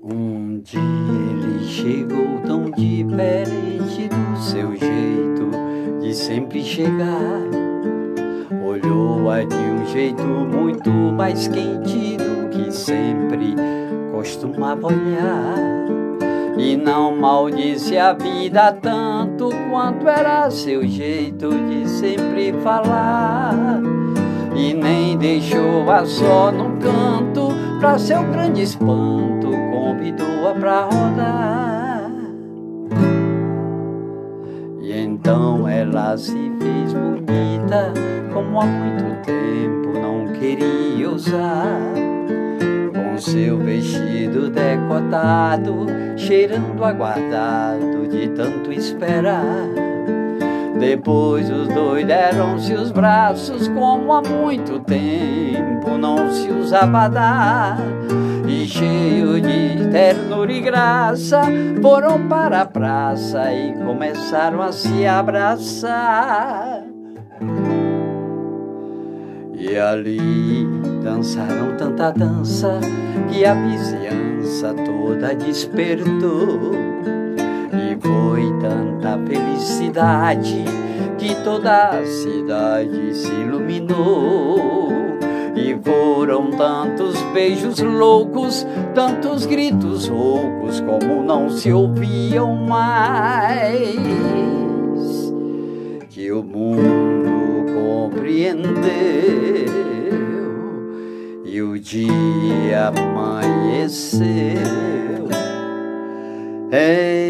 Um dia ele chegou tão diferente do seu jeito de sempre chegar. Olhou-a de um jeito muito mais quente do que sempre costumava olhar. E não maldisse a vida tanto quanto era seu jeito de sempre falar. E nem deixou-a só num canto, pra seu grande espanto convidou-a pra rodar. E então ela se fez bonita, como há muito tempo não queria usar, com seu vestido decotado, cheirando aguardado de tanto esperar. Depois os dois deram-se os braços, como há muito tempo não se usava dar. E cheio de ternura e graça, foram para a praça e começaram a se abraçar. E ali dançaram tanta dança que a vizinhança toda despertou. E foi tanta felicidade que toda a cidade se iluminou. E foram tantos beijos loucos, tantos gritos roucos, como não se ouviam mais, que o mundo compreendeu. E o dia amanheceu.